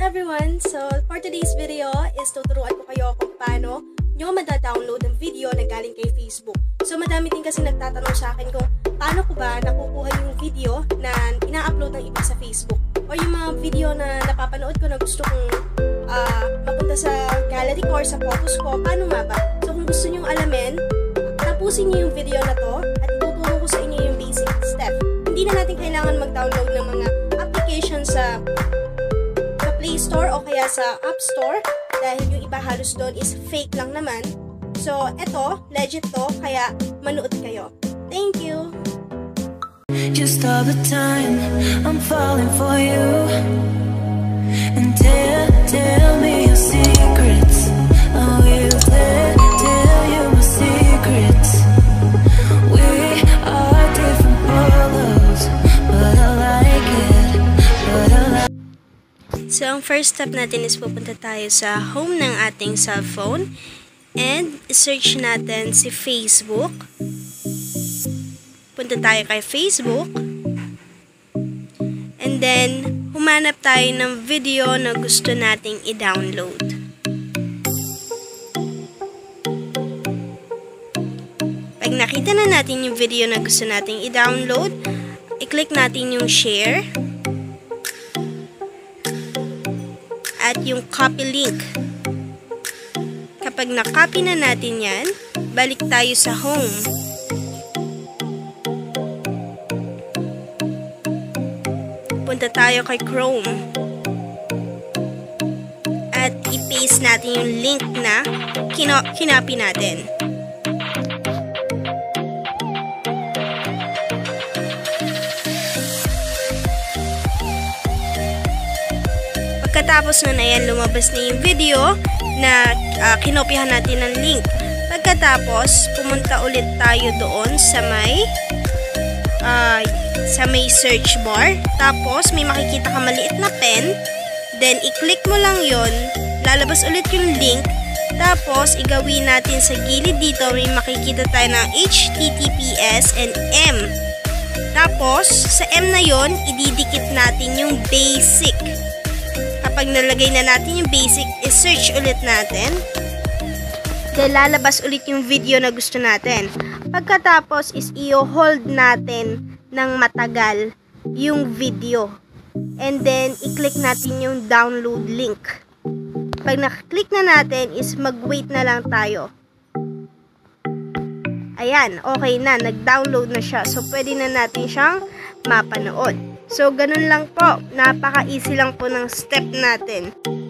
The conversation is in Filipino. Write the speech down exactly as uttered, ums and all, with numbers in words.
everyone! So, for today's video is tuturuan ko kayo kung paano nyo madadownload ng video na galing kay Facebook. So, madami din kasi nagtatanong sa akin kung paano ko ba nakukuha yung video na ina-upload ng iba sa Facebook. O yung mga video na napapanood ko na gusto kong uh, mapunta sa gallery ko or sa photos ko, paano nga ba? So, kung gusto nyo alamin, tapusin nyo yung video na to at ituturo ko sa inyo yung basic step. Hindi na natin kailangan mag-download ng mga application sa Play Store o kaya sa App Store dahil yung iba halos doon is fake lang naman. So, eto, legit to, kaya manood kayo. Thank you! Just all the time, I'm falling for you. And tell, tell me your secrets. I will tell, tell you my secrets. We are different colors, but I like it, but I like. So, ang first step natin is pupunta tayo sa home ng ating cellphone and search natin si Facebook. Punta tayo kay Facebook and then humanap tayo ng video na gusto nating i-download. Pag nakita na natin yung video na gusto nating i-download, i-click natin yung share at yung copy link. Kapag na-copy na natin yan, balik tayo sa home. Punta tayo kay Chrome. At i-paste natin yung link na kinopy natin. Pagkatapos na na yan, lumabas na yung video na uh, kinopyahan natin ng link. Pagkatapos, pumunta ulit tayo doon sa may uh, sa may search bar. Tapos, may makikita ka maliit na pen. Then, i-click mo lang yon, lalabas ulit yung link. Tapos, igawin natin sa gilid dito, may makikita tayo ng H T T P S and M. Tapos, sa M na yon, ididikit natin yung basic. Kapag nalagay na natin yung basic, i-search ulit natin. Then, lalabas ulit yung video na gusto natin. Pagkatapos is i-hold natin ng matagal yung video. And then, i-click natin yung download link. Pag na-click na natin is mag-wait na lang tayo. Ayan, okay na. Nag-download na siya. So, pwede na natin siyang mapanood. So, ganun lang po. Napaka-easy lang po ng step natin.